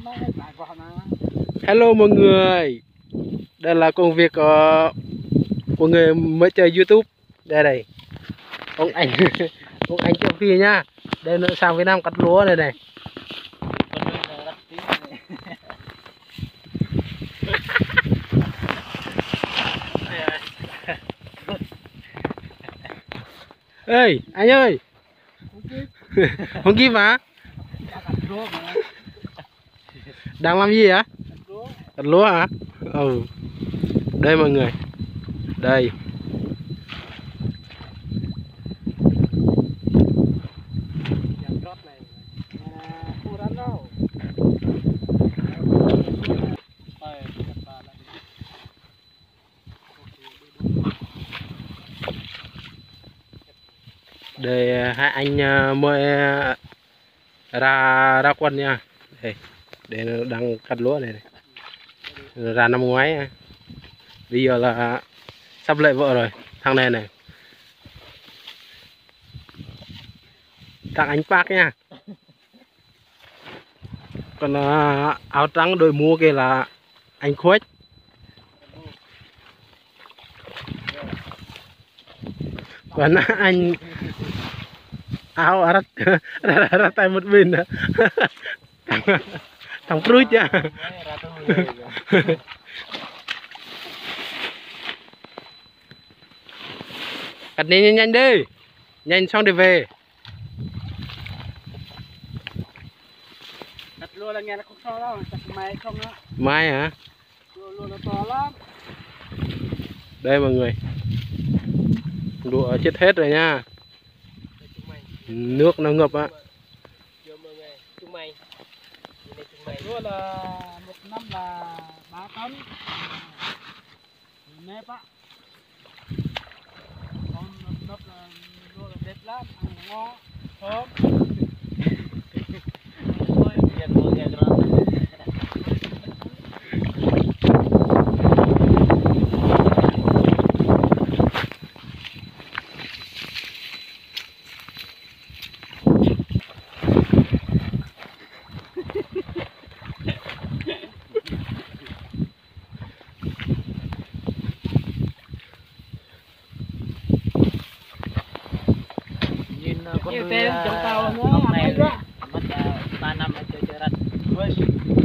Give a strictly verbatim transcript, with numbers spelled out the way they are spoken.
Hello mọi người, đây là công việc của, của người mới chơi YouTube. Đây này, ông anh, ông anh châu Phi nhá. Đây nữa sang Việt Nam cắt lúa này này. Ê, anh ơi, không kịp hả? Đang làm gì hả? Cắt lúa hả? Ừ. Đây mọi người. Đây. Đây hai anh mới ra ra quân nha. Đây, đây nó đang cắt lúa này, này. Ra năm ngoái. Bây giờ là sắp lấy vợ rồi. Thằng này này. Thằng anh Park nha. Còn uh, áo trắng đội mũ kia là anh Khuếch. Còn anh áo rất ra tay một bên nữa. Thằng Fruit nha. Cắt đi nhanh nhanh đi. Nhanh xong để về. Cắt lúa là nghe nó không to đâu, cắt mai không đó. Mai hả? Lúa, lúa nó to lắm. Đây mọi người. Lúa chết hết rồi nha. Nước nó ngập á. Lúa là một năm là ba tấn. Nếp á. Còn đất là lúa là đẹp lắm, ăn ngon, thơm. Nhiều tên trong tàu nữa, này mất ba năm chơi chơi rạch.